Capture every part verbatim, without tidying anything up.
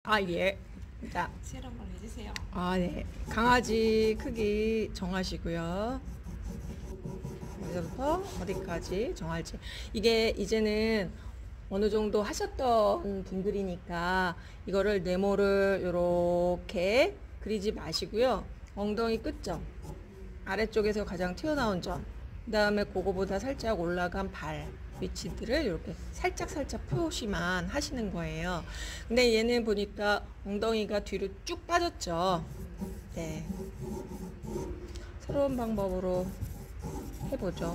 아, 예. 자, 실 한번 해주세요. 아, 네. 강아지 크기 정하시고요. 어디서부터 어디까지 정할지. 이게 이제는 어느 정도 하셨던 분들이니까 이거를 네모를 이렇게 그리지 마시고요. 엉덩이 끝점, 아래쪽에서 가장 튀어나온 점, 그 다음에 그거보다 살짝 올라간 발 위치들을 이렇게 살짝 살짝 표시만 하시는 거예요. 근데 얘는 보니까 엉덩이가 뒤로 쭉 빠졌죠. 네. 새로운 방법으로 해보죠.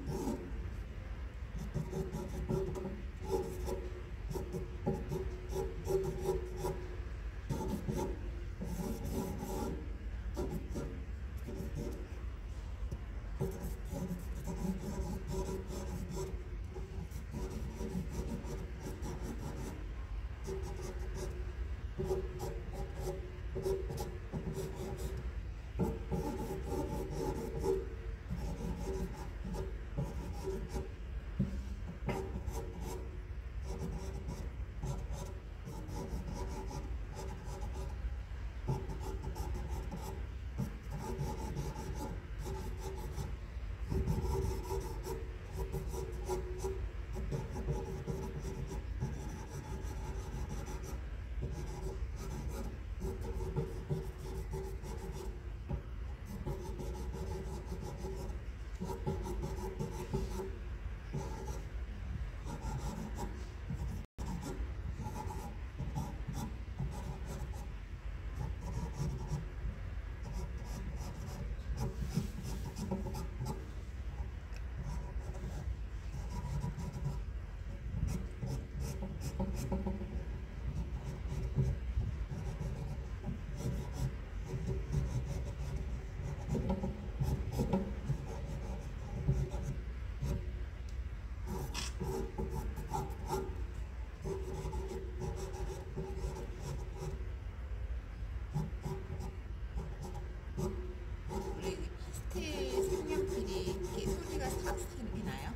원래 이 파스텔 색연필이 이렇게 소리가 사각사각 이렇게 나요?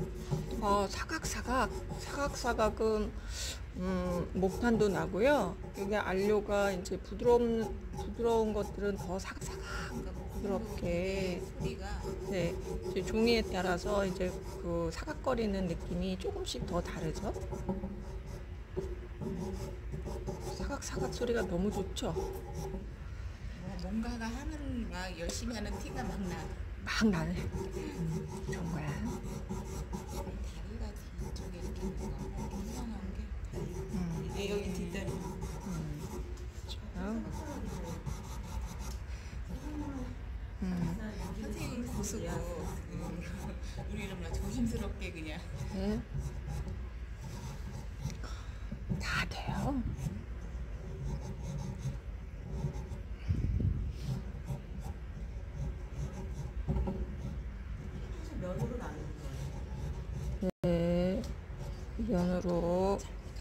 어, 사각사각, 사각사각은 음, 목탄도 나고요. 이게 안료가 이제 부드러운 부드러운 것들은 더 사각사각 그러니까 부드럽게. 소리가 네, 이제 종이에 따라서 이제 그 사각거리는 느낌이 조금씩 더 다르죠. 사각사각 소리가 너무 좋죠. 뭐 뭔가가 하는 막 열심히 하는 티가 막 나. 막 나네. 음, 좋은 거야. 다리가 뒤쪽에 이렇게 있는 거 이상한 게 다리. 음, 네, 여기 뒷다리. 음, 좋아요. 음, 선생님 고수고 음, 우리는 막 조심스럽게 그냥 네, 다 돼요. 면으로 나누는 거예요. 네, 면으로.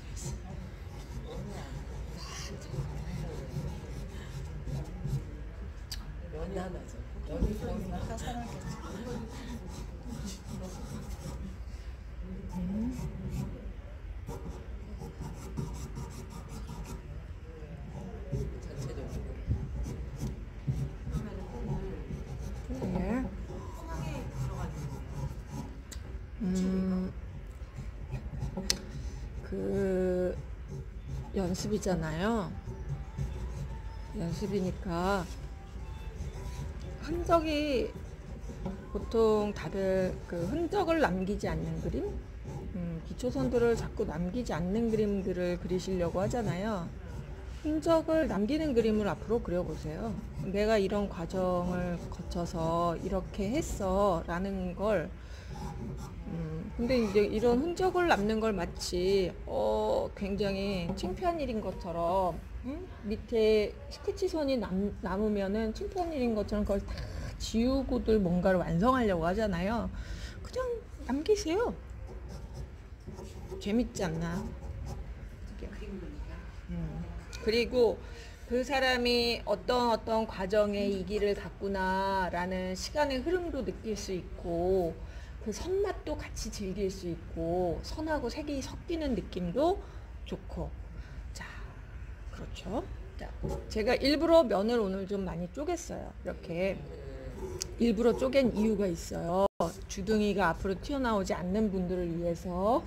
면이 하나죠. 면이 거의 하산하겠죠. 전체적으로. 네. 음, 그 연습이잖아요. 연습이니까 흔적이 보통 다들 그 흔적을 남기지 않는 그림, 음, 기초선들을 자꾸 남기지 않는 그림들을 그리시려고 하잖아요. 흔적을 남기는 그림을 앞으로 그려보세요. 내가 이런 과정을 거쳐서 이렇게 했어 라는 걸. 음, 근데 이제 이런 흔적을 남는 걸 마치 어, 굉장히 창피한 일인 것처럼, 음? 밑에 스케치선이 남, 남으면은 창피한 일인 것처럼 그걸 다 지우고들 뭔가를 완성하려고 하잖아요. 그냥 남기세요. 재밌지 않나? 음. 그리고 그 사람이 어떤 어떤 과정의 이 길을 갔구나라는 시간의 흐름도 느낄 수 있고, 그 선맛도 같이 즐길 수 있고, 선하고 색이 섞이는 느낌도 좋고. 자, 그렇죠. 그렇죠. 자, 제가 일부러 면을 오늘 좀 많이 쪼갰어요. 이렇게 일부러 쪼갠 이유가 있어요. 주둥이가 앞으로 튀어나오지 않는 분들을 위해서.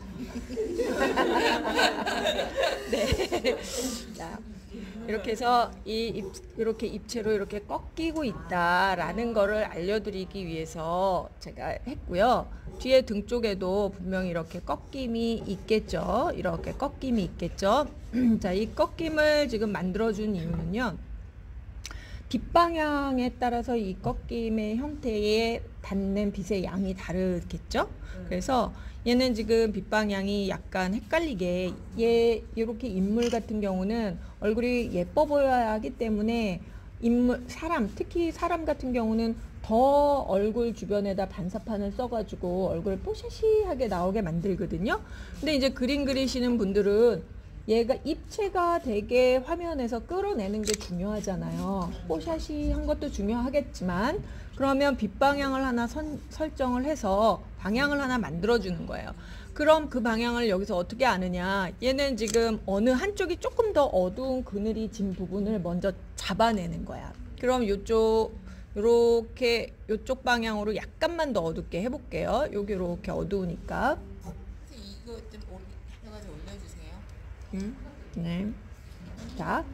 네. 자, 이렇게 해서 이 입, 이렇게 입체로 이렇게 꺾이고 있다라는 거를 알려드리기 위해서 제가 했고요. 뒤에 등 쪽에도 분명히 이렇게 꺾임이 있겠죠. 이렇게 꺾임이 있겠죠. 자, 이 꺾임을 지금 만들어준 이유는요. 빛 방향에 따라서 이 꺾임의 형태에 닿는 빛의 양이 다르겠죠. 음. 그래서 얘는 지금 빛 방향이 약간 헷갈리게, 얘 이렇게 인물 같은 경우는 얼굴이 예뻐 보여야 하기 때문에 인물 사람 특히 사람 같은 경우는 더 얼굴 주변에다 반사판을 써가지고 얼굴을 뽀샤시하게 나오게 만들거든요. 근데 이제 그림 그리시는 분들은 얘가 입체가 되게 화면에서 끌어내는 게 중요하잖아요. 뽀샤시한 것도 중요하겠지만 그러면 빛 방향을 하나 선, 설정을 해서 방향을 하나 만들어주는 거예요. 그럼 그 방향을 여기서 어떻게 아느냐. 얘는 지금 어느 한쪽이 조금 더 어두운 그늘이 진 부분을 먼저 잡아내는 거야. 그럼 요쪽 요렇게 요쪽 방향으로 약간만 더 어둡게 해볼게요. 여기 이렇게 어두우니까. 이거 좀 해가지고 올려주세요. 음, 네. 자.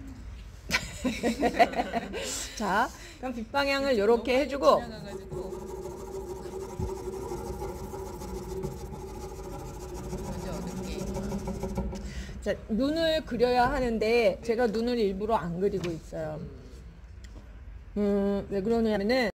자, 그럼 빛 방향을 이렇게 해주고. 자, 눈을 그려야 하는데 제가 눈을 일부러 안 그리고 있어요. 음, 왜 그러냐면은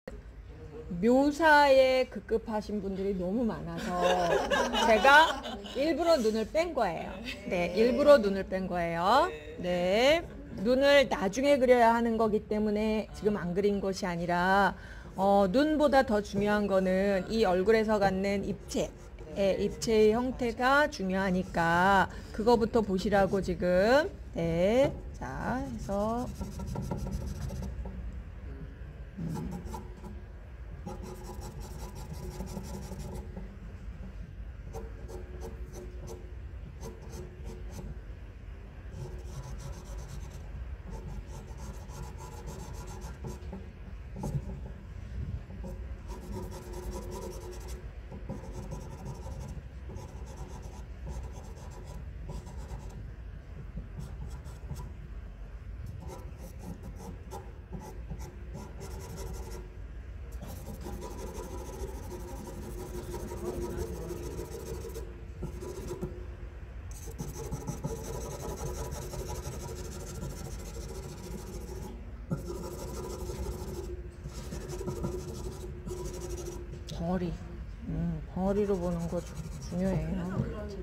묘사에 급급하신 분들이 너무 많아서 제가 일부러 눈을 뺀 거예요. 네, 일부러 눈을 뺀 거예요. 네, 눈을 나중에 그려야 하는 거기 때문에 지금 안 그린 것이 아니라 어, 눈보다 더 중요한 거는 이 얼굴에서 갖는 입체, 예, 입체의 형태가 중요하니까 그거부터 보시라고 지금. 네, 자, 해서 음. 벙어리, 음, 벙어리로 보는 거 주, 중요해요.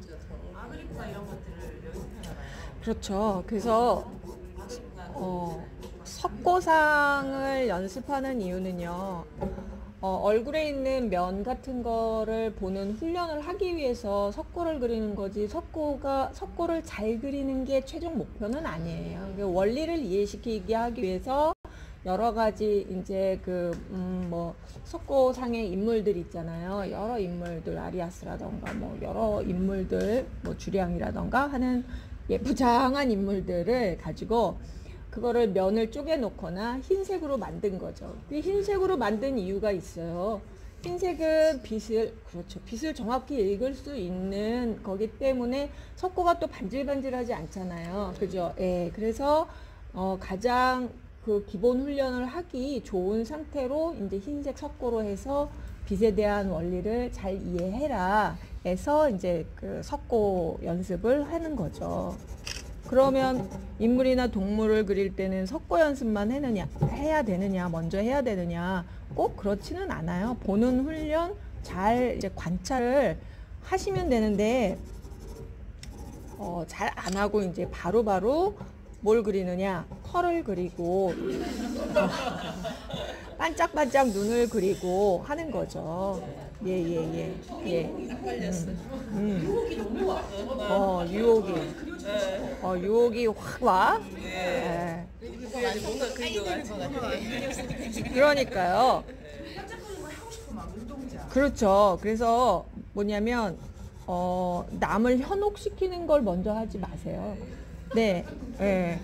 그렇죠. 그래서 어, 석고상을 연습하는 이유는요. 어, 얼굴에 있는 면 같은 거를 보는 훈련을 하기 위해서 석고를 그리는 거지, 석고가 석고를 잘 그리는 게 최종 목표는 아니에요. 그 원리를 이해시키게 하기 위해서 여러 가지 이제 그 음 뭐 석고상의 인물들 있잖아요. 여러 인물들, 아리아스라던가 뭐 여러 인물들, 뭐 주량이라던가 하는 예쁘장한 인물들을 가지고 그거를 면을 쪼개 놓거나 흰색으로 만든 거죠. 그 흰색으로 만든 이유가 있어요. 흰색은 빛을, 그렇죠, 빛을 정확히 읽을 수 있는 거기 때문에 석고가 또 반질반질하지 않잖아요. 그죠? 예. 그래서 어 가장 그 기본 훈련을 하기 좋은 상태로 이제 흰색 석고로 해서 빛에 대한 원리를 잘 이해해라 해서 이제 그 석고 연습을 하는 거죠. 그러면 인물이나 동물을 그릴 때는 석고 연습만 해느냐, 해야 되느냐, 먼저 해야 되느냐, 꼭 그렇지는 않아요. 보는 훈련, 잘 이제 관찰을 하시면 되는데, 어, 잘 안 하고 이제 바로바로 뭘 그리느냐, 털을 그리고, 어, 반짝반짝 눈을 그리고 하는 거죠. 예, 예, 예. 예. 음, 음. 유혹이 너무 와. 어, 유혹이. 네. 어, 유혹이 확 와. 네. 예. 뭔가 그린 것 같아. 그러니까요. 반짝거리는 거 하고 싶어 막 눈동자. 그렇죠. 그래서 뭐냐면, 어, 남을 현혹시키는 걸 먼저 하지 마세요. 네. 예.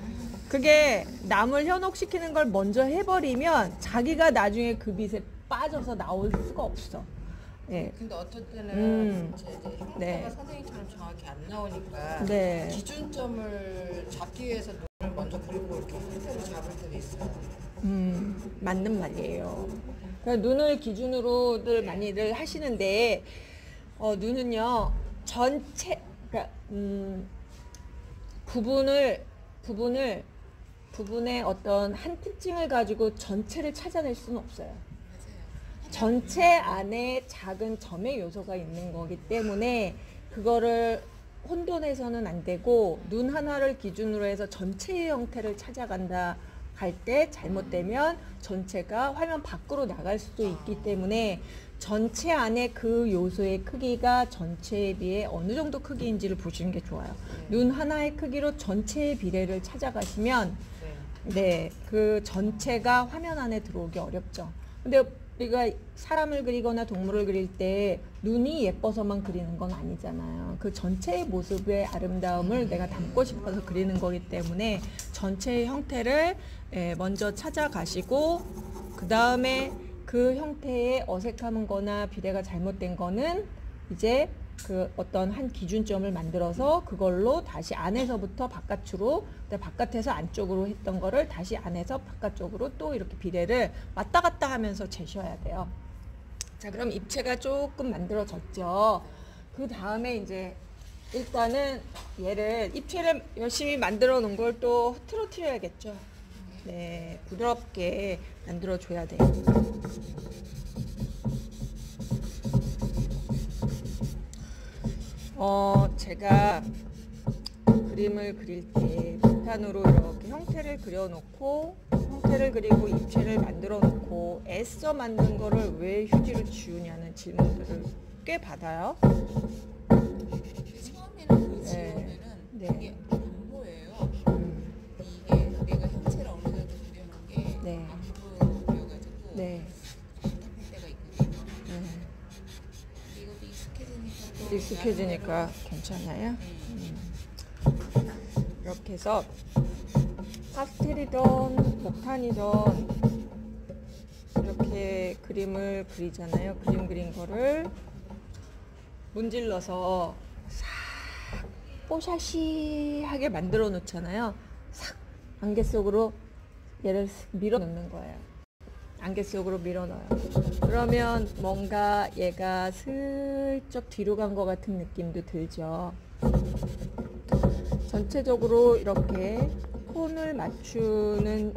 그게 남을 현혹시키는 걸 먼저 해버리면 자기가 나중에 그 빛에 빠져서 나올 수가 없어. 예. 근데 어떤 때는 음. 이제 이제 형태가 네. 선생님처럼 정확히 안 나오니까 네. 기준점을 잡기 위해서 눈을 먼저 그리고 이렇게 형태를 잡을 때도 있어요. 음, 맞는 말이에요. 그러니까 눈을 기준으로들 많이들 하시는데, 어, 눈은요, 전체, 그러니까, 음, 부분을, 부분을, 부분의 어떤 한 특징을 가지고 전체를 찾아낼 수는 없어요. 맞아요. 전체 안에 작은 점의 요소가 있는 거기 때문에 그거를 혼돈해서는 안 되고 눈 하나를 기준으로 해서 전체의 형태를 찾아간다 할 때 잘못되면 전체가 화면 밖으로 나갈 수도 있기 때문에 전체 안에 그 요소의 크기가 전체에 비해 어느 정도 크기인지를 보시는 게 좋아요. 눈 하나의 크기로 전체의 비례를 찾아가시면 네. 네, 그 전체가 화면 안에 들어오기 어렵죠. 근데 우리가 사람을 그리거나 동물을 그릴 때 눈이 예뻐서만 그리는 건 아니잖아요. 그 전체의 모습의 아름다움을 내가 담고 싶어서 그리는 거기 때문에 전체의 형태를 예, 먼저 찾아가시고 그 다음에 그 형태의 어색함은 거나 비례가 잘못된 거는 이제 그 어떤 한 기준점을 만들어서 그걸로 다시 안에서부터 바깥으로, 바깥에서 안쪽으로 했던 거를 다시 안에서 바깥쪽으로 또 이렇게 비례를 왔다 갔다 하면서 재셔야 돼요. 자, 그럼 입체가 조금 만들어졌죠. 그 다음에 이제 일단은 얘를 입체를 열심히 만들어 놓은 걸 또 흐트러뜨려야겠죠. 네, 부드럽게 만들어 줘야 돼요. 어, 제가 그림을 그릴 때 밑판으로 이렇게 형태를 그려놓고 형태를 그리고 입체를 만들어 놓고 애써 만든 거를 왜 휴지로 지우냐는 질문들을 꽤 받아요. 처음에는 그 네. 지우면은 네. 되게 안 보여요. 음, 이게 내가 형체를 어느 정도 그려놓은 게 네. 안 보여가지고 네. 답답할 때가 있거든요. 네. 근데 이것도 익숙해지니까 또 익숙해지니까 괜찮아요. 네. 음. 이렇게 해서 파스텔이든 목탄이든 이렇게 그림을 그리잖아요. 그림 그린 거를 문질러서 싹 뽀샤시하게 만들어 놓잖아요. 싹 안개 속으로 얘를 밀어 넣는 거예요. 안개 속으로 밀어 넣어요. 그러면 뭔가 얘가 슬쩍 뒤로 간 것 같은 느낌도 들죠. 전체적으로 이렇게 톤을 맞추는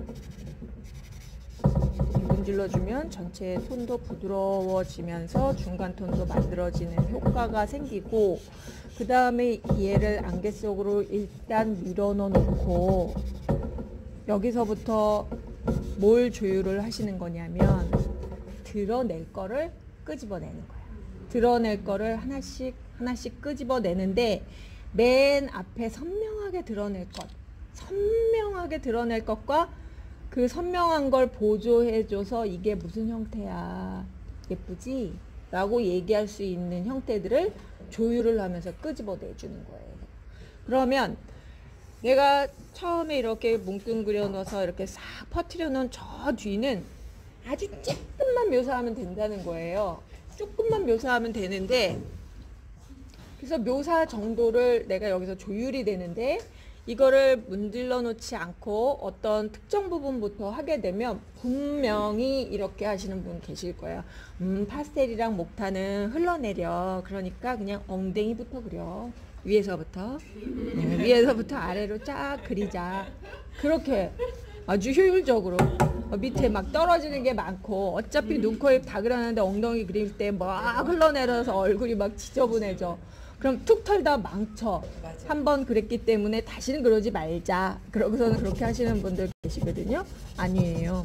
문질러주면 전체의 톤도 부드러워지면서 중간 톤도 만들어지는 효과가 생기고, 그 다음에 얘를 안개 속으로 일단 밀어 넣어 놓고 여기서부터 뭘 조율을 하시는 거냐면 드러낼 거를 끄집어내는 거예요. 드러낼 거를 하나씩 하나씩 끄집어내는데 맨 앞에 선명하게 드러낼 것, 선명하게 드러낼 것과 그 선명한 걸 보조해줘서 이게 무슨 형태야, 예쁘지? 라고 얘기할 수 있는 형태들을 조율을 하면서 끄집어내주는 거예요. 그러면 내가 처음에 이렇게 뭉뚱그려 넣어서 이렇게 싹 퍼뜨려 놓은 저 뒤는 아주 조금만 묘사하면 된다는 거예요. 조금만 묘사하면 되는데, 그래서 묘사 정도를 내가 여기서 조율이 되는데, 이거를 문질러 놓지 않고 어떤 특정 부분부터 하게 되면 분명히 이렇게 하시는 분 계실 거예요. 음, 파스텔이랑 목탄은 흘러내려. 그러니까 그냥 엉덩이부터 그려. 위에서부터. 네, 위에서부터 아래로 쫙 그리자. 그렇게 아주 효율적으로. 어, 밑에 막 떨어지는 게 많고 어차피 눈, 코, 입 다 그려놨는데 엉덩이 그릴 때 막 흘러내려서 얼굴이 막 지저분해져. 그럼 툭 털다 망쳐. 맞아. 한 번 그랬기 때문에 다시는 그러지 말자. 그러고서는 그렇게 하시는 분들 계시거든요. 아니에요.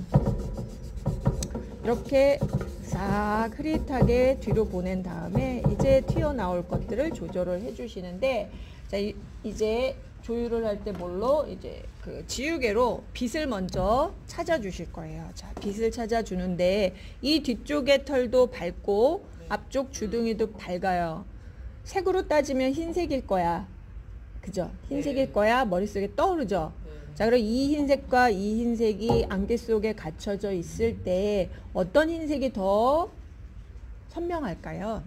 이렇게 싹 흐릿하게 뒤로 보낸 다음에 이제 튀어나올 것들을 조절을 해주시는데, 자, 이, 이제 조율을 할 때 뭘로? 이제 그 지우개로 빛을 먼저 찾아주실 거예요. 자, 빛을 찾아주는데 이 뒤쪽의 털도 밝고 앞쪽 주둥이도 밝아요. 색으로 따지면 흰색일 거야. 그죠? 흰색일 네. 거야. 머릿속에 떠오르죠? 네. 자, 그럼 이 흰색과 이 흰색이 안개 속에 갇혀져 있을 때 어떤 흰색이 더 선명할까요?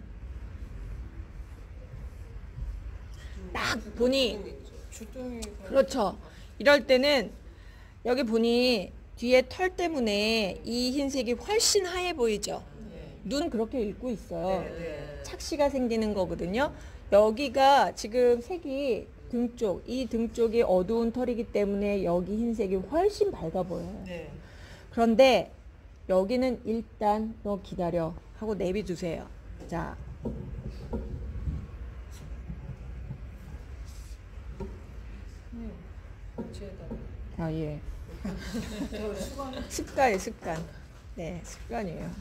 딱 보니 주둥이 그렇죠. 이럴 때는 여기 보니 뒤에 털 때문에 이 흰색이 훨씬 하얘 보이죠. 눈 그렇게 읽고 있어요. 착시가 생기는 거거든요. 여기가 지금 색이 등 쪽, 이 등 쪽이 어두운 털이기 때문에 여기 흰색이 훨씬 밝아 보여요. 네. 그런데 여기는 일단 너 기다려 하고 내비두세요. 자, 아 예. 습관이에요, 습관. 네, 습관이에요.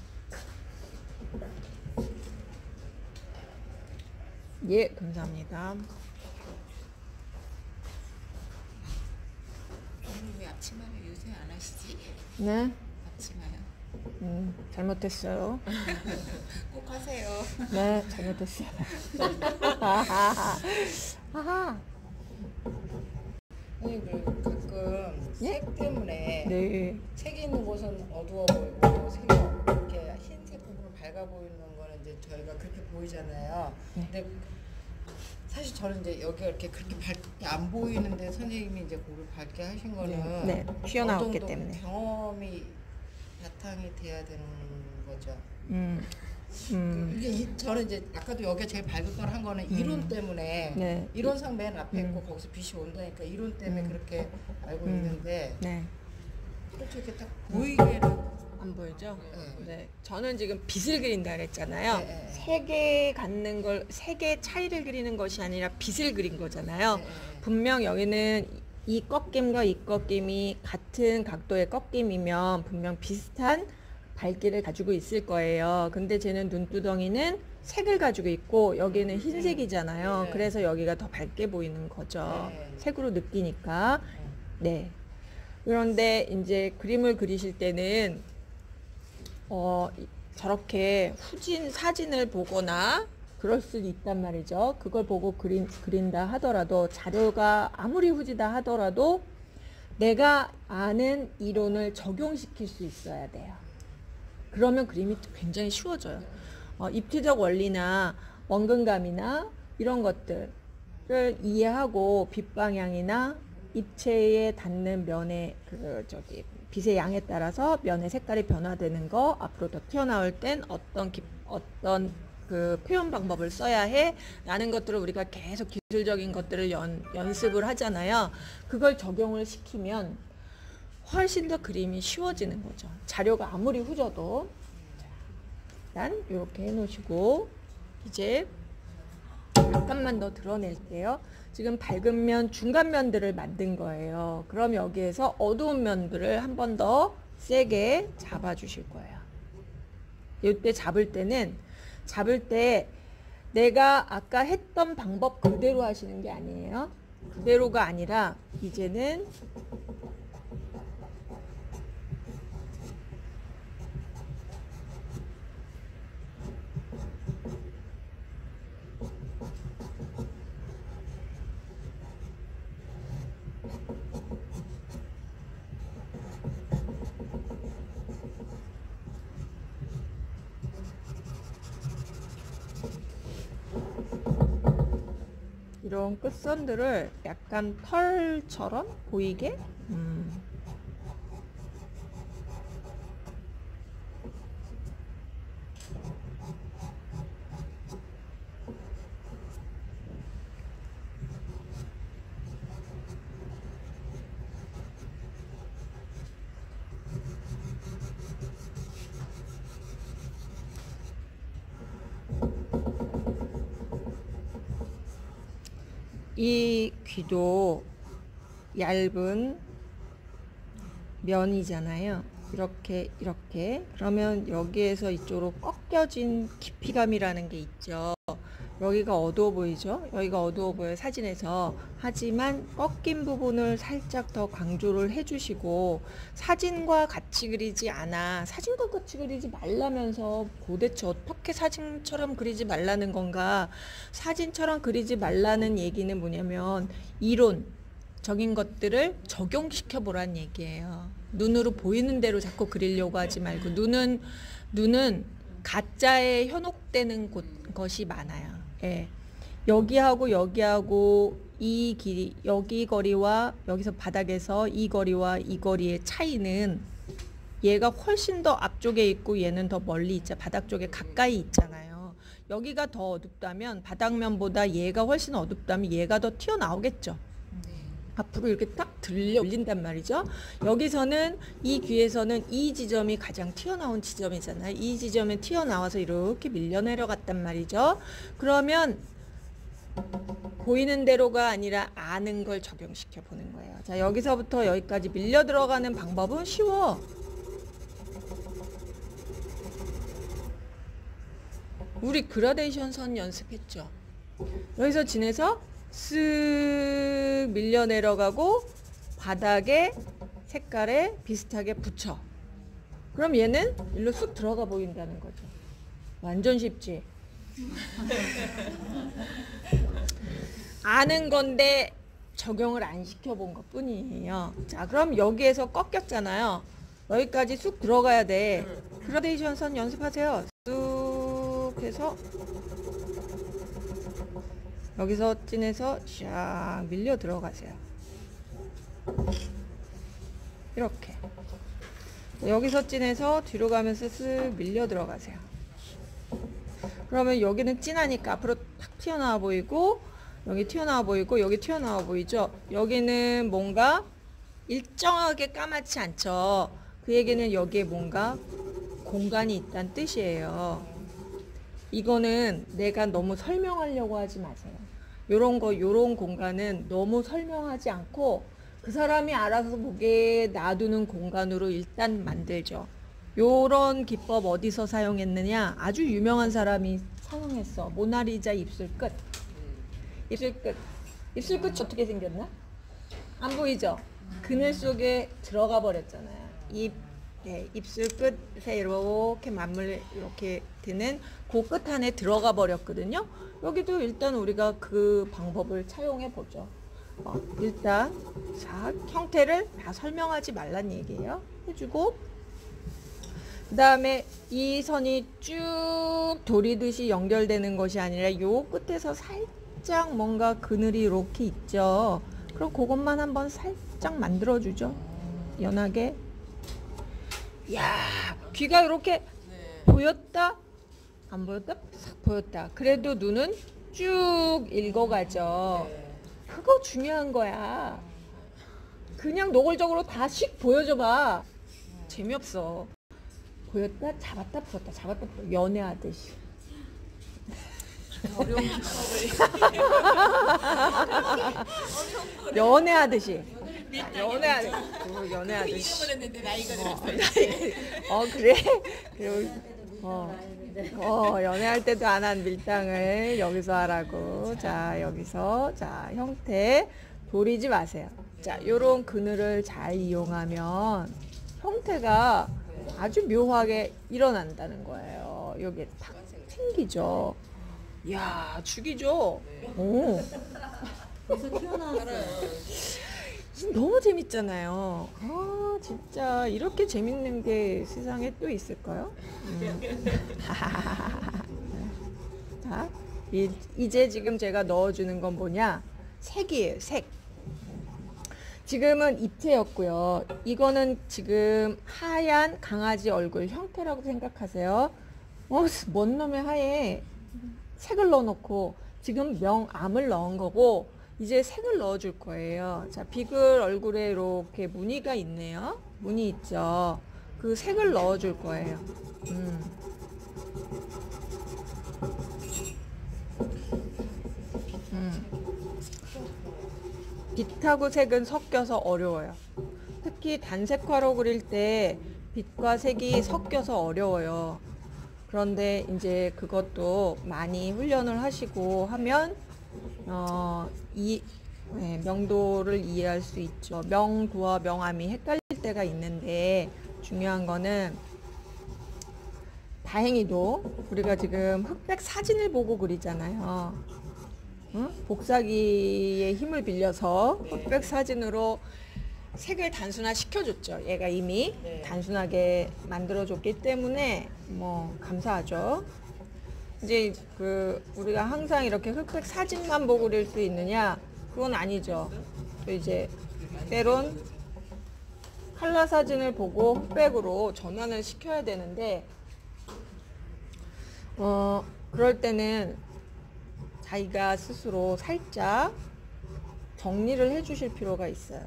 예, 감사합니다. 오늘 왜 앞치마를 요새 안 하시지? 네, 앞치마요. 음, 잘못했어요. 꼭 하세요. 네, 잘못했어요. 하하. 선생님 그 가끔 예? 색 때문에 네, 색이 있는 곳은 어두워 보이고 색이 이렇게 흰색 부분 밝아 보이는 거는 이제 저희가 그렇게 보이잖아요. 네. 근데 사실 저는 이제 여기가 이렇게 그렇게 밝게 안 보이는데 선생님이 이제 그걸 밝게 하신 거는 네, 튀어나왔기 어느 정도 때문에. 경험이 바탕이 돼야 되는 거죠. 음, 그 음, 이게 이- 저는 이제 아까도 여기가 제일 밝았던 한 거는 이론 때문에 네. 이론상 맨 앞에 음. 있고 거기서 빛이 온다니까 이론 때문에 음. 그렇게 알고 음. 있는데 네. 솔직히 딱 보이게는 안 보이죠? 네. 네. 저는 지금 빛을 그린다 그랬잖아요. 네, 네. 색의 갖는 걸, 색의 차이를 그리는 것이 아니라 빛을 그린 거잖아요. 네, 네. 분명 여기는 이 꺾임과 이 꺾임이 같은 각도의 꺾임이면 분명 비슷한 밝기를 가지고 있을 거예요. 근데 쟤는 눈두덩이는 색을 가지고 있고 여기는 흰색이잖아요. 네. 그래서 여기가 더 밝게 보이는 거죠. 네. 색으로 느끼니까. 네. 그런데 이제 그림을 그리실 때는 어, 이- 저렇게 후진 사진을 보거나 그럴 수도 있단 말이죠. 그걸 보고 그린, 그린다 하더라도 자료가 아무리 후지다 하더라도 내가 아는 이론을 적용시킬 수 있어야 돼요. 그러면 그림이 굉장히 쉬워져요. 어, 입체적 원리나 원근감이나 이런 것들을 이해하고 빛 방향이나 입체에 닿는 면의 그 저기 빛의 양에 따라서 면의 색깔이 변화되는 거 앞으로 더 튀어나올 땐 어떤 기, 어떤 그 표현 방법을 써야 해 라는 것들을 우리가 계속 기술적인 것들을 연, 연습을 하잖아요. 그걸 적용을 시키면 훨씬 더 그림이 쉬워지는 거죠. 자료가 아무리 후져도. 자, 일단 이렇게 해놓으시고 이제 약간만 더 드러낼게요. 지금 밝은 면, 중간 면들을 만든 거예요. 그럼 여기에서 어두운 면들을 한 번 더 세게 잡아주실 거예요. 이때 잡을 때는 잡을 때 내가 아까 했던 방법 그대로 하시는 게 아니에요. 그대로가 아니라 이제는 이런 끝선들을 약간 털처럼 보이게 음. 이 귀도 얇은 면이잖아요. 이렇게 이렇게 그러면 여기에서 이쪽으로 꺾여진 깊이감이라는 게 있죠. 여기가 어두워 보이죠? 여기가 어두워 보여요, 사진에서. 하지만 꺾인 부분을 살짝 더 강조를 해주시고 사진과 같이 그리지 않아. 사진과 같이 그리지 말라면서 도대체 어떻게 사진처럼 그리지 말라는 건가? 사진처럼 그리지 말라는 얘기는 뭐냐면 이론, 적인 것들을 적용시켜 보란 얘기예요. 눈으로 보이는 대로 자꾸 그리려고 하지 말고 눈은 눈은 가짜에 현혹되는 곳, 것이 많아요. 예. 여기하고 여기하고 이 길이 여기 거리와 여기서 바닥에서 이 거리와 이 거리의 차이는 얘가 훨씬 더 앞쪽에 있고 얘는 더 멀리 있자 바닥 쪽에 가까이 있잖아요. 여기가 더 어둡다면 바닥면보다 얘가 훨씬 어둡다면 얘가 더 튀어나오겠죠. 앞으로 이렇게 딱 들려 올린단 말이죠. 여기서는 이 귀에서는 이 지점이 가장 튀어나온 지점이잖아요. 이 지점에 튀어나와서 이렇게 밀려 내려갔단 말이죠. 그러면 보이는 대로가 아니라 아는 걸 적용시켜 보는 거예요. 자, 여기서부터 여기까지 밀려 들어가는 방법은 쉬워. 우리 그라데이션 선 연습했죠. 여기서 지내서 쓱 밀려 내려가고 바닥에 색깔에 비슷하게 붙여. 그럼 얘는 일로 쑥 들어가 보인다는 거죠. 완전 쉽지? 아는 건데 적용을 안 시켜본 것 뿐이에요. 자, 그럼 여기에서 꺾였잖아요. 여기까지 쑥 들어가야 돼. 그라데이션 선 연습하세요. 쑥 해서 여기서 찐해서 샥 밀려 들어가세요. 이렇게 여기서 찐해서 뒤로 가면서 쓱 밀려 들어가세요. 그러면 여기는 진하니까 앞으로 탁 튀어나와 보이고 여기 튀어나와 보이고 여기 튀어나와 보이죠. 여기는 뭔가 일정하게 까맣지 않죠. 그 얘기는 여기에 뭔가 공간이 있다는 뜻이에요. 이거는 내가 너무 설명하려고 하지 마세요. 요런 거, 요런 공간은 너무 설명하지 않고 그 사람이 알아서 보게 놔두는 공간으로 일단 만들죠. 요런 기법 어디서 사용했느냐? 아주 유명한 사람이 사용했어. 모나리자 입술 끝. 입술 끝. 입술 끝이 어떻게 생겼나? 안 보이죠? 그늘 속에 들어가 버렸잖아요. 입, 네, 입술 끝에 이렇게 맞물 이렇게 되는 그 끝 안에 들어가 버렸거든요. 여기도 일단 우리가 그 방법을 차용해 보죠. 어, 일단 자 형태를 다 설명하지 말란 얘기예요. 해주고 그 다음에 이 선이 쭉 도리듯이 연결되는 것이 아니라 요 끝에서 살짝 뭔가 그늘이 이렇게 있죠. 그럼 그것만 한번 살짝 만들어 주죠. 연하게. 야, 귀가 이렇게 보였다? 안 보였다? 싹 보였다. 그래도 눈은 쭉 읽어가죠. 그거 중요한 거야. 그냥 노골적으로 다씩 보여줘봐. 재미없어. 보였다, 잡았다, 풀었다, 잡았다, 풀었다. 연애하듯이. 어려운 기법을 연애하듯이. 연애하듯이. 어, 연애하듯이. 이름을 했는데 나이가 어, 들었어요. 어 그래? 그리고 어, 어 연애할 때도 안 한 밀당을 여기서 하라고. 자, 여기서 자 형태 도리지 마세요. 자, 요런 그늘을 잘 이용하면 형태가 아주 묘하게 일어난다는 거예요. 여기 탁 생기죠. 이야, 죽이죠. 오. 그래서 튀어나왔어요. 너무 재밌잖아요. 아, 진짜 이렇게 재밌는 게 세상에 또 있을까요? 음. 자, 이, 이제 지금 제가 넣어주는 건 뭐냐? 색이에요, 색. 지금은 입체였고요. 이거는 지금 하얀 강아지 얼굴 형태라고 생각하세요. 어, 뭔 놈의 하얘. 색을 넣어놓고 지금 명암을 넣은 거고 이제 색을 넣어줄 거예요. 자, 비글 얼굴에 이렇게 무늬가 있네요. 무늬 있죠. 그 색을 넣어줄 거예요. 음. 음. 빛하고 색은 섞여서 어려워요. 특히 단색화로 그릴 때 빛과 색이 섞여서 어려워요. 그런데 이제 그것도 많이 훈련을 하시고 하면 어, 이 네, 명도를 이해할 수 있죠. 명도와 명암이 헷갈릴 때가 있는데 중요한 거는 다행히도 우리가 지금 흑백 사진을 보고 그리잖아요. 어? 복사기의 힘을 빌려서 네. 흑백 사진으로 색을 단순화 시켜줬죠. 얘가 이미 네. 단순하게 만들어줬기 때문에 뭐 감사하죠. 이제 그 우리가 항상 이렇게 흑백 사진만 보고 그릴 수 있느냐? 그건 아니죠. 또 이제 때론 칼라 사진을 보고 흑백으로 전환을 시켜야 되는데 어 그럴 때는 자기가 스스로 살짝 정리를 해주실 필요가 있어요.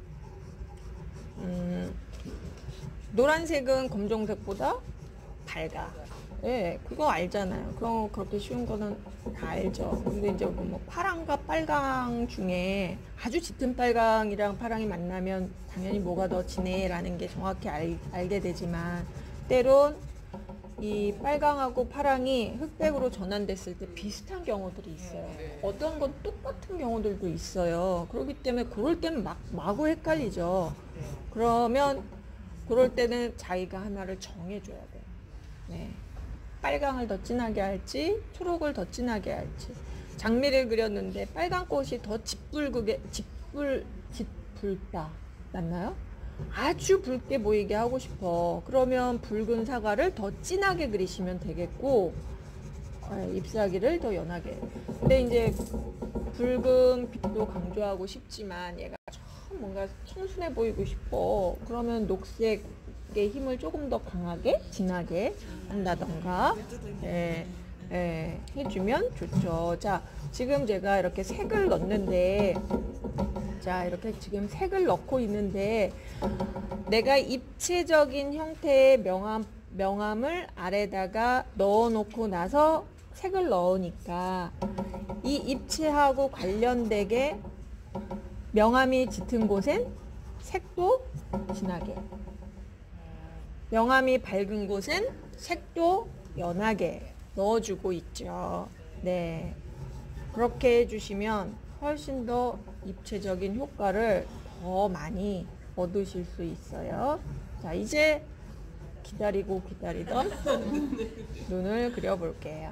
음, 노란색은 검정색보다 밝아. 예, 그거 알잖아요. 그럼 그렇게 쉬운 거는 다 알죠. 근데 이제 뭐 파랑과 빨강 중에 아주 짙은 빨강이랑 파랑이 만나면 당연히 뭐가 더 진해라는 게 정확히 알, 알게 되지만 때론 이 빨강하고 파랑이 흑백으로 전환됐을 때 비슷한 경우들이 있어요. 어떤 건 똑같은 경우들도 있어요. 그렇기 때문에 그럴 때는 막, 마구 헷갈리죠. 그러면 그럴 때는 자기가 하나를 정해줘야 돼요. 네. 빨강을 더 진하게 할지 초록을 더 진하게 할지. 장미를 그렸는데 빨간 꽃이 더 짙붉게 짙붉 짙붉다 맞나요? 아주 붉게 보이게 하고 싶어. 그러면 붉은 사과를 더 진하게 그리시면 되겠고 네, 잎사귀를 더 연하게. 근데 이제 붉은 빛도 강조하고 싶지만 얘가 좀 뭔가 청순해 보이고 싶어. 그러면 녹색의 힘을 조금 더 강하게 진하게 한다던가 예, 예, 해주면 좋죠. 자, 지금 제가 이렇게 색을 넣는데 자 이렇게 지금 색을 넣고 있는데 내가 입체적인 형태의 명암, 명암을 아래다가 넣어 놓고 나서 색을 넣으니까 이 입체하고 관련되게 명암이 짙은 곳엔 색도 진하게, 명암이 밝은 곳엔 색도 연하게 넣어주고 있죠. 네, 그렇게 해주시면 훨씬 더 입체적인 효과를 더 많이 얻으실 수 있어요. 자, 이제 기다리고 기다리던 눈을 그려볼게요.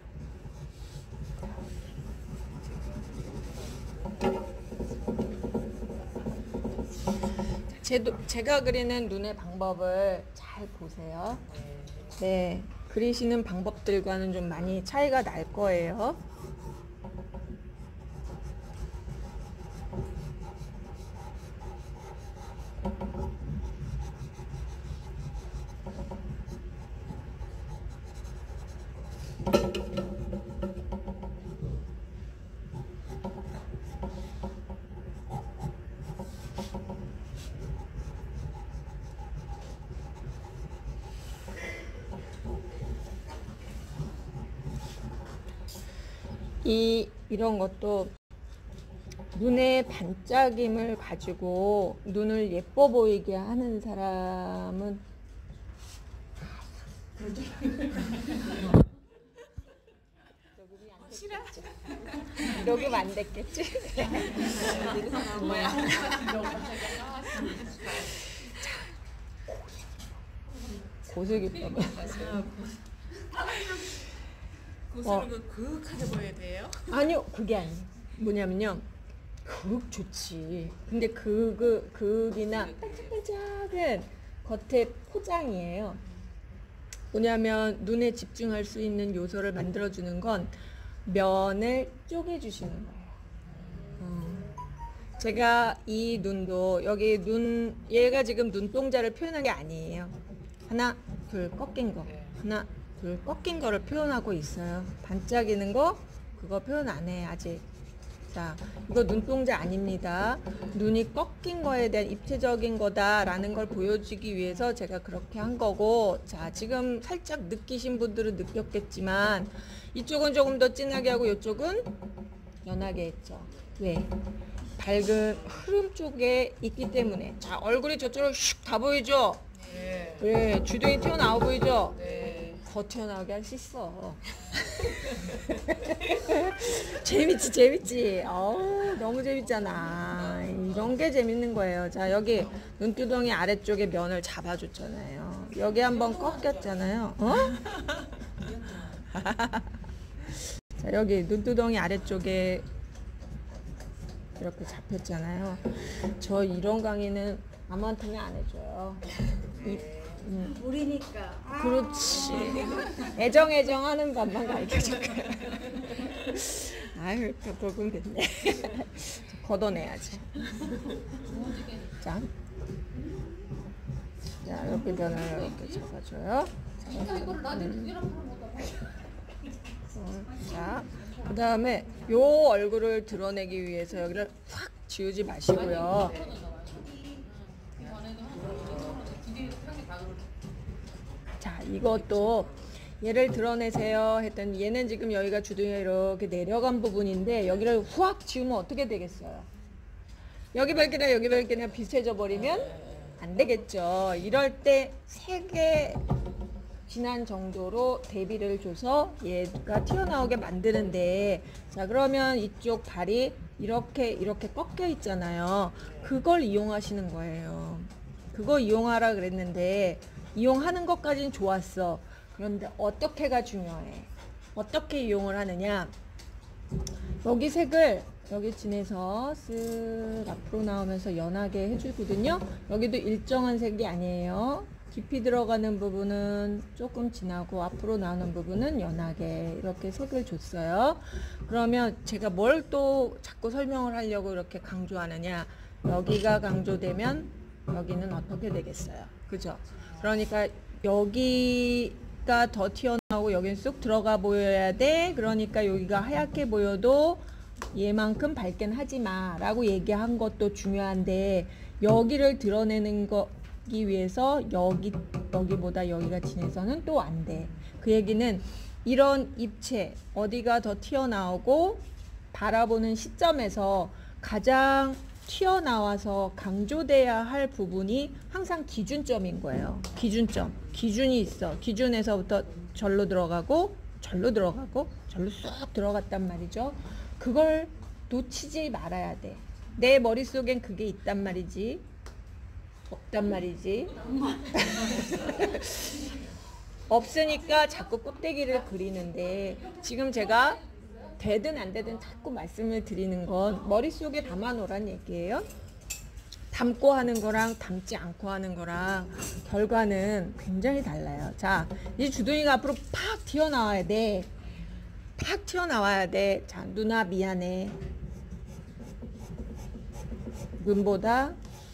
제, 제가 그리는 눈의 방법을 잘 보세요. 네, 그리시는 방법들과는 좀 많이 차이가 날 거예요. 이 이런 것도 눈의 반짝임을 가지고 눈을 예뻐 보이게 하는 사람은 녹음 안 됐겠지? 뭐야? 고슬기법은 고수는 그 그윽하게 보여야 돼요? 아니요, 그게 아니에요. 뭐냐면요, 그윽 좋지. 근데 그그 그윽이나 반짝반짝은 겉에 포장이에요. 뭐냐면 눈에 집중할 수 있는 요소를 만들어주는 건 면을 쪼개주시는 거예요. 음. 제가 이 눈도 여기 눈 얘가 지금 눈동자를 표현한 게 아니에요. 하나, 둘 꺾인 거, 하나, 둘 꺾인 거를 표현하고 있어요. 반짝이는 거 그거 표현 안 해 아직. 자, 이거 눈동자 아닙니다. 눈이 꺾인 거에 대한 입체적인 거다라는 걸 보여주기 위해서 제가 그렇게 한 거고, 자, 지금 살짝 느끼신 분들은 느꼈겠지만 이쪽은 조금 더 진하게 하고 이쪽은 연하게 했죠. 왜? 밝은 흐름 쪽에 있기 때문에. 자, 얼굴이 저쪽으로 슉 다 보이죠? 네. 왜? 주둥이 튀어나와 보이죠? 네. 더 튀어나오게 할 수 있어. 재밌지, 재밌지. 어우, 너무 재밌잖아. 이런 게 재밌는 거예요. 자, 여기 눈두덩이 아래쪽에 면을 잡아줬잖아요. 여기 한번 꺾였잖아요. 어? 자, 자, 여기 눈두덩이 아래쪽에 이렇게 잡혔잖아요. 저 이런 강의는 아무한테나 안 해줘요. 이, 음, 우리니까. 아, 그렇지. 애정 애정 하는 밥만 가르쳐줄 거야. 아유, 적응 됐네. 걷어내야지. 자, 자 이렇게 면을 이렇게 잡아줘요. 음. 자, 그 다음에 요 얼굴을 드러내기 위해서 여기를 확 지우지 마시고요. 자, 이것도 얘를 드러내세요 했더니 얘는 지금 여기가 주둥이가 이렇게 내려간 부분인데 여기를 후악 지우면 어떻게 되겠어요? 여기 밝기나 여기 밝기나 비슷해져 버리면 안 되겠죠. 이럴 때 색의 진한 정도로 대비를 줘서 얘가 튀어나오게 만드는데, 자 그러면 이쪽 발이 이렇게 이렇게 꺾여 있잖아요. 그걸 이용하시는 거예요. 그거 이용하라 그랬는데 이용하는 것까지는 좋았어. 그런데 어떻게가 중요해. 어떻게 이용을 하느냐. 여기 색을 여기 진해서 쓱 앞으로 나오면서 연하게 해주거든요. 여기도 일정한 색이 아니에요. 깊이 들어가는 부분은 조금 진하고 앞으로 나오는 부분은 연하게 이렇게 색을 줬어요. 그러면 제가 뭘 또 자꾸 설명을 하려고 이렇게 강조하느냐. 여기가 강조되면 여기는 어떻게 되겠어요. 그죠? 그러니까 여기가 더 튀어나오고 여기는 쑥 들어가 보여야 돼. 그러니까 여기가 하얗게 보여도 얘만큼 밝긴 하지 마 라고 얘기한 것도 중요한데, 여기를 드러내는 거기 위해서 여기, 여기보다 여기가 진해서는 또 안 돼. 그 얘기는 이런 입체 어디가 더 튀어나오고 바라보는 시점에서 가장 튀어나와서 강조돼야 할 부분이 항상 기준점인 거예요. 기준점. 기준이 있어. 기준에서부터 절로 들어가고 절로 들어가고 절로 쏙 들어갔단 말이죠. 그걸 놓치지 말아야 돼. 내 머릿속엔 그게 있단 말이지. 없단 말이지. 없으니까 자꾸 꼭대기를 그리는데, 지금 제가 되든 안 되든 자꾸 말씀을 드리는 건 머릿속에 담아놓으란 얘기예요. 담고 하는 거랑 담지 않고 하는 거랑 결과는 굉장히 달라요. 자, 이 주둥이가 앞으로 팍 튀어나와야 돼. 팍 튀어나와야 돼. 자, 누나 미안해. 눈보다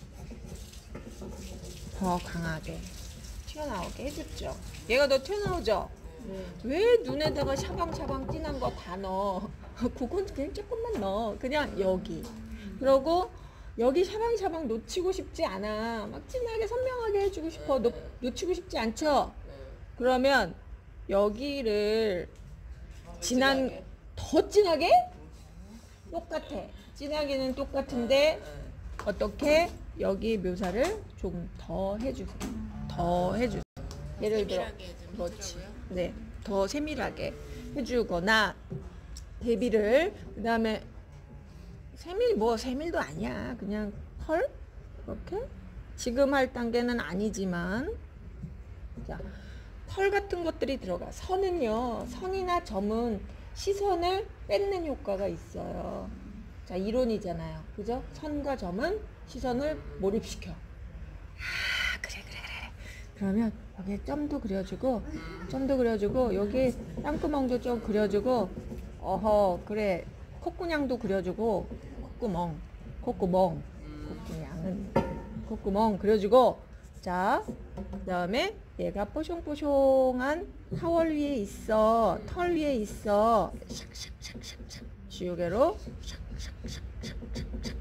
더 강하게 튀어나오게 해줬죠. 얘가 더 튀어나오죠? 네. 왜 눈에다가 샤방샤방 진한 거 다 넣어? 그건 그냥 조금만 넣어. 그냥 여기. 그러고 여기 샤방샤방 놓치고 싶지 않아. 막 진하게 선명하게 해주고 싶어. 놓, 놓치고 싶지 않죠? 그러면 여기를 진한, 더 진하게? 똑같아. 진하게는 똑같은데 어떻게 여기 묘사를 조금 더 해주세요. 더 해주세요. 예를 들어, 그렇지. 네, 더 세밀하게 해주거나 대비를, 그 다음에 세밀, 뭐 세밀도 아니야. 그냥 털 이렇게 지금 할 단계는 아니지만, 자, 털 같은 것들이 들어가. 선은요, 선이나 점은 시선을 뺏는 효과가 있어요. 자, 이론이잖아요. 그죠? 선과 점은 시선을 몰입시켜. 아, 그래, 그래, 그래. 그러면 여기에 점도 그려주고, 점도 그려주고, 여기 땅구멍도 좀 그려주고, 어허, 그래. 콧구녕도 그려주고, 콧구멍, 콧구멍, 콧구녕은, 콧구멍 그려주고, 자, 그 다음에 얘가 뽀송뽀송한 타월 위에 있어. 털 위에 있어. 샥샥샥샥샥. 지우개로 샥샥샥샥샥.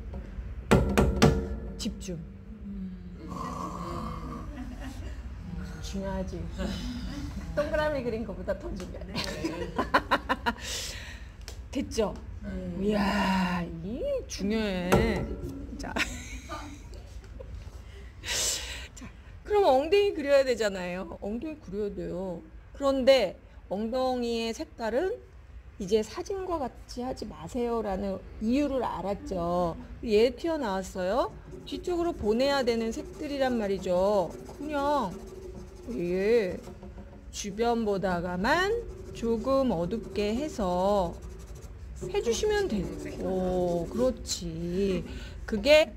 집중. 중요하지. 동그라미 그린 것보다 더 중요해. 됐죠? 이야, 이 중요해. 자. 자, 그럼 엉덩이 그려야 되잖아요. 엉덩이 그려야 돼요. 그런데 엉덩이의 색깔은 이제 사진과 같이 하지 마세요라는 이유를 알았죠. 얘 튀어나왔어요. 뒤쪽으로 보내야 되는 색들이란 말이죠. 그냥 얘 주변보다가만 조금 어둡게 해서 해주시면 돼요. 오, 그렇지. 그게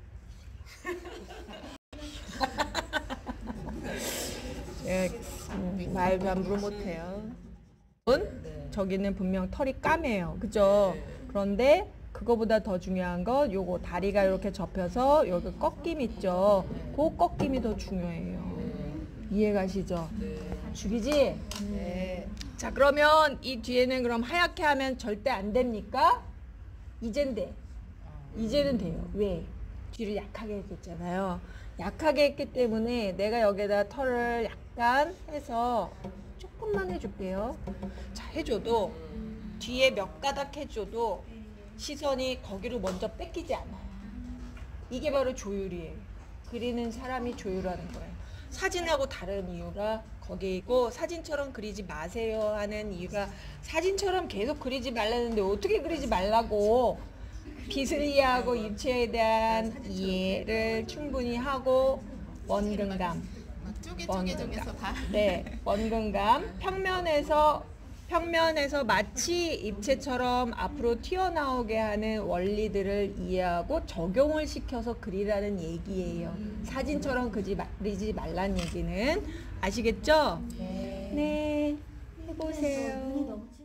예, 음, 말도 함부로 못해요. 저기는 분명 털이 까매요. 그죠? 그런데 그거보다 더 중요한 건 요거 다리가 이렇게 접혀서 여기 꺾임 있죠? 그 꺾임이 더 중요해요. 이해 가시죠? 죽이지? 네. 자, 그러면 이 뒤에는 그럼 하얗게 하면 절대 안 됩니까? 이젠 돼. 이제는 돼요. 왜? 뒤를 약하게 했겠잖아요. 약하게 했기 때문에 내가 여기다 털을 약간 해서 조금만 해줄게요. 자, 해줘도 뒤에 몇 가닥 해줘도 시선이 거기로 먼저 뺏기지 않아요. 이게 바로 조율이에요. 그리는 사람이 조율하는 거예요. 사진하고 다른 이유가 거기에 있고, 사진처럼 그리지 마세요 하는 이유가 사진처럼 계속 그리지 말라는데 어떻게 그리지 말라고. 빛을 이해하고 입체에 대한 이해를 충분히 하고 원근감, 막 쪼개 쪼개 쪼개서 다. 네, 원근감. 평면에서 평면에서 마치 입체처럼 앞으로 튀어나오게 하는 원리들을 이해하고 적용을 시켜서 그리라는 얘기예요. 사진처럼 그리지, 마, 그리지 말란 얘기는 아시겠죠? 네. 네, 눈이 해보세요. 너무